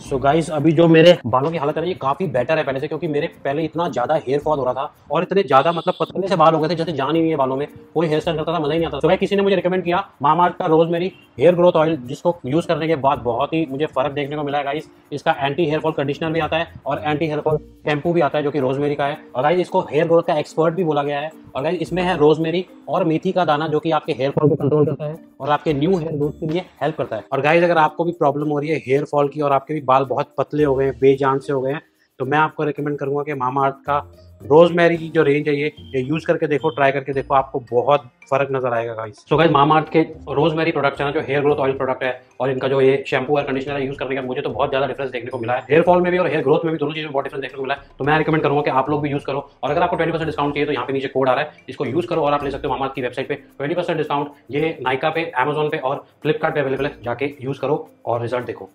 So guys अभी जो मेरे बालों की हालत है ना, ये काफी बेटर है पहले से, क्योंकि मेरे पहले इतना ज्यादा हेयर फॉल हो रहा था और इतने ज्यादा मतलब पतले से बाल हो गए थे जैसे जान ही नहीं है बालों में, कोई हेयर स्टाइल करता था मजा ही नहीं आता। तो भाई किसी ने मुझे रिकमेंड किया मामाअर्थ का रोजमेरी हेयर ग्रोथ ऑयल, जिसको यूज करने के बाद बहुत ही मुझे फर्क देखने को मिला है गाइस। इसका एंटी हेयर फॉल कंडीशनर भी आता है और एंटी हेयर फॉल शैम्पू भी आता है जो कि रोजमेरी का है। और गाइस इसको हेयर ग्रोथ का एक्सपर्ट भी बोला गया है। और गाइस इसमें है रोजमेरी और मेथी का दाना, जो कि आपके हेयर फॉल को कंट्रोल करता है और आपके न्यू हेयर ग्रोथ के लिए हेल्प करता है। और गाइस अगर आपको भी प्रॉब्लम हो रही है हेयर फॉल की और आपके भी बाल बहुत पतले हो गए हैं, बेजान से हो गए हैं, तो मैं आपको रिकमेंड करूंगा कि मामाअर्थ का रोजमेरी की जो रेंज है ये यूज करके देखो, ट्राई करके देखो, आपको बहुत फर्क नजर आएगा गाइस। सो गाइस मामाअर्थ के रोजमेरी प्रोडक्ट है ना, जो हेयर ग्रोथ ऑयल प्रोडक्ट है, और इनका जो ये शैम्पू और कंडीशनर है यूज करने का मुझे तो बहुत ज्यादा डिफरेंस देखने को मिला है, हेयर फॉल में भी और हेयर ग्रोथ में भी, दोनों चीजों में बहुत डिफरेंस देखने को मिला है। तो मैं रिकमेंड करूंगा कि आप लोग भी यूज करो। और अगर आपको 20% डिस्काउंट चाहिए तो यहाँ पे नीचे कोड आ रहा है, इसको यूज करो और आप ले सकते हो मामाअर्थ की वेबसाइट पे 20% डिस्काउंट। ये नाइका पे, अमेजोन पे और फ्लिपकार्ट पे अवेलेबल है, जाके यूज करो और रिजल्ट देखो।